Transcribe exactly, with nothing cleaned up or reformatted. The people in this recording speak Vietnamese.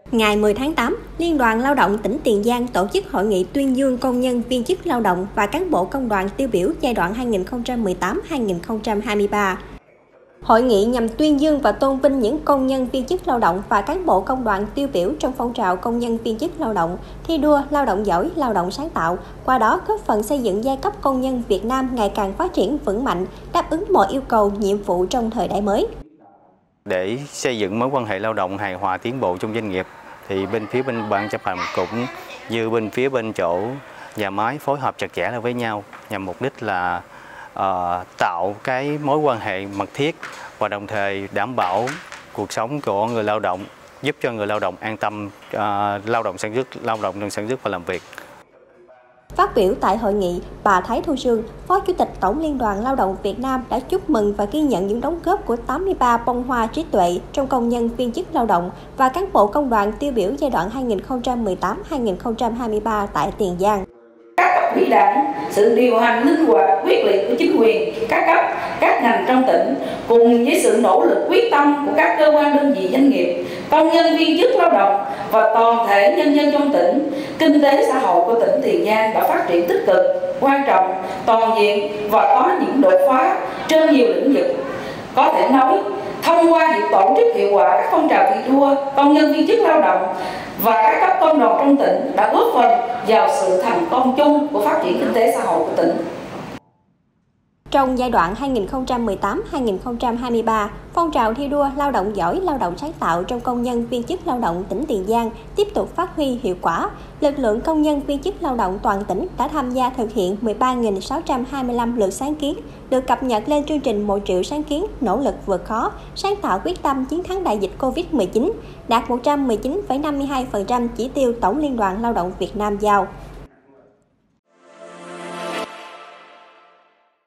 Ngày mười tháng tám, Liên đoàn Lao động tỉnh Tiền Giang tổ chức hội nghị tuyên dương công nhân viên chức lao động và cán bộ công đoàn tiêu biểu giai đoạn hai nghìn không trăm mười tám đến hai nghìn không trăm hai mươi ba. Hội nghị nhằm tuyên dương và tôn vinh những công nhân viên chức lao động và cán bộ công đoàn tiêu biểu trong phong trào công nhân viên chức lao động, thi đua lao động giỏi, lao động sáng tạo, qua đó góp phần xây dựng giai cấp công nhân Việt Nam ngày càng phát triển vững mạnh, đáp ứng mọi yêu cầu, nhiệm vụ trong thời đại mới. Để xây dựng mối quan hệ lao động hài hòa tiến bộ trong doanh nghiệp, thì bên phía bên ban chấp hành cũng như bên phía bên chỗ nhà máy phối hợp chặt chẽ với nhau nhằm mục đích là uh, tạo cái mối quan hệ mật thiết và đồng thời đảm bảo cuộc sống của người lao động, giúp cho người lao động an tâm uh, lao động sản xuất, lao động trong sản xuất và làm việc. Phát biểu tại hội nghị, bà Thái Thu Sương, Phó Chủ tịch Tổng Liên đoàn Lao động Việt Nam đã chúc mừng và ghi nhận những đóng góp của tám mươi ba bông hoa trí tuệ trong công nhân viên chức lao động và cán bộ công đoàn tiêu biểu giai đoạn hai nghìn không trăm mười tám đến hai nghìn không trăm hai mươi ba tại Tiền Giang. Các cấp ủy đảng, sự điều hành linh hoạt, quyết liệt của chính quyền, các cấp, các ngành trong tỉnh cùng với sự nỗ lực quyết tâm của các cơ quan đơn vị doanh nghiệp, công nhân viên chức lao động và toàn thể nhân dân trong tỉnh, kinh tế xã hội của tỉnh Tiền Giang đã phát triển tích cực, quan trọng, toàn diện và có những đột phá trên nhiều lĩnh vực. Có thể nói, thông qua việc tổ chức hiệu quả các phong trào thi đua công nhân viên chức lao động và các cấp công đoàn trong tỉnh đã góp phần vào sự thành công chung của phát triển kinh tế xã hội của tỉnh. Trong giai đoạn hai nghìn không trăm mười tám đến hai nghìn không trăm hai mươi ba, phong trào thi đua lao động giỏi, lao động sáng tạo trong công nhân viên chức lao động tỉnh Tiền Giang tiếp tục phát huy hiệu quả. Lực lượng công nhân viên chức lao động toàn tỉnh đã tham gia thực hiện mười ba nghìn sáu trăm hai mươi lăm lượt sáng kiến, được cập nhật lên chương trình một triệu sáng kiến, nỗ lực vượt khó, sáng tạo quyết tâm chiến thắng đại dịch Covid mười chín, đạt một trăm mười chín phẩy năm mươi hai phần trăm chỉ tiêu Tổng Liên đoàn Lao động Việt Nam giao.